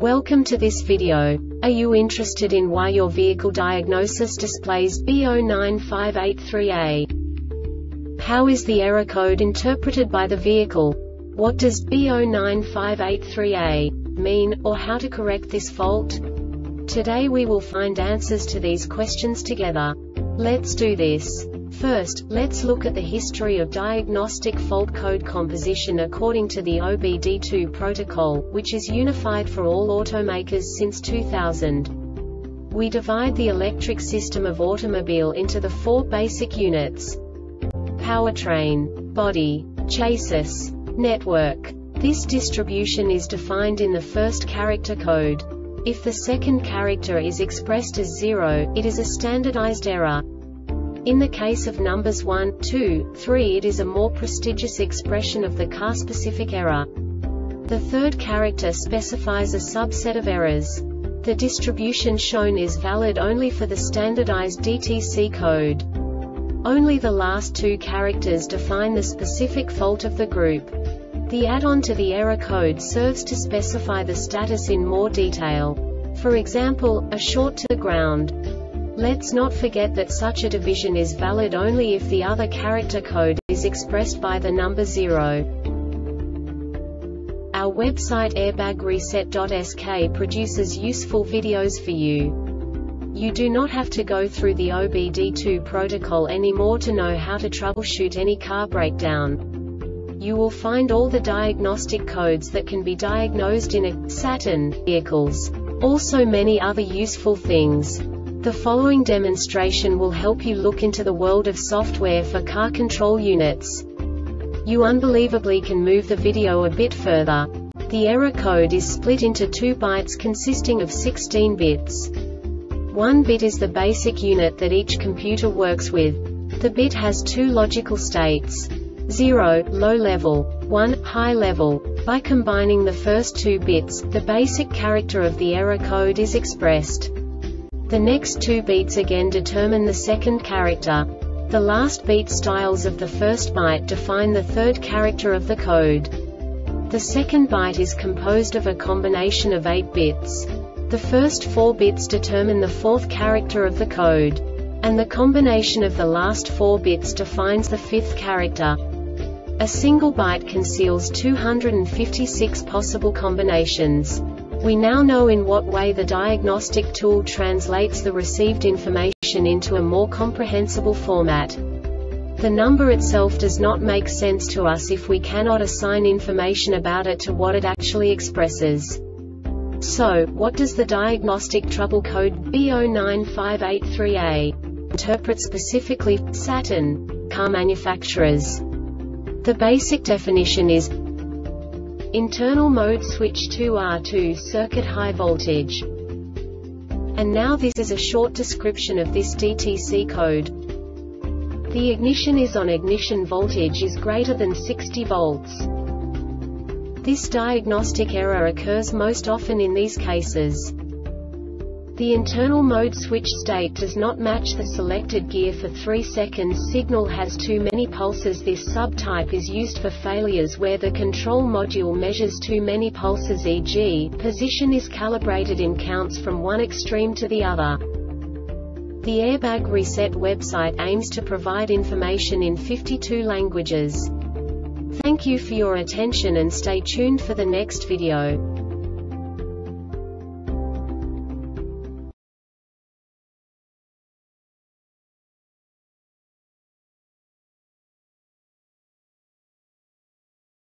Welcome to this video. Are you interested in why your vehicle diagnosis displays B095838? How is the error code interpreted by the vehicle? What does B095838 mean, or how to correct this fault? Today we will find answers to these questions together. Let's do this. First, let's look at the history of diagnostic fault code composition according to the OBD2 protocol, which is unified for all automakers since 2000. We divide the electric system of automobile into the four basic units: powertrain, body, chassis, network. This distribution is defined in the first character code. If the second character is expressed as 0, it is a standardized error. In the case of numbers 1, 2, 3, it is a more prestigious expression of the car-specific error. The third character specifies a subset of errors. The distribution shown is valid only for the standardized DTC code. Only the last two characters define the specific fault of the group. The add-on to the error code serves to specify the status in more detail. For example, a short to the ground. Let's not forget that such a division is valid only if the other character code is expressed by the number 0. Our website airbagreset.sk produces useful videos for you. You do not have to go through the OBD2 protocol anymore to know how to troubleshoot any car breakdown. You will find all the diagnostic codes that can be diagnosed in a Saturn vehicles. Also many other useful things. The following demonstration will help you look into the world of software for car control units. You unbelievably can move the video a bit further. The error code is split into 2 bytes consisting of 16 bits. 1 bit is the basic unit that each computer works with. The bit has 2 logical states: 0, low level, 1, high level. By combining the first 2 bits, the basic character of the error code is expressed. The next 2 beats again determine the second character. The last beat styles of the first byte define the third character of the code. The second byte is composed of a combination of 8 bits. The first 4 bits determine the fourth character of the code. And the combination of the last 4 bits defines the fifth character. A single byte conceals 256 possible combinations. We now know in what way the diagnostic tool translates the received information into a more comprehensible format. The number itself does not make sense to us if we cannot assign information about it to what it actually expresses. So, what does the diagnostic trouble code B095838 interpret specifically for Saturn car manufacturers? The basic definition is internal mode switch 2R2 circuit high voltage. And now this is a short description of this DTC code. The ignition is on, ignition voltage is greater than 60 volts. This diagnostic error occurs most often in these cases. The internal mode switch state does not match the selected gear for 3 seconds. Signal has too many pulses. This subtype is used for failures where the control module measures too many pulses, e.g., position is calibrated in counts from one extreme to the other. The Airbag Reset website aims to provide information in 52 languages. Thank you for your attention and stay tuned for the next video.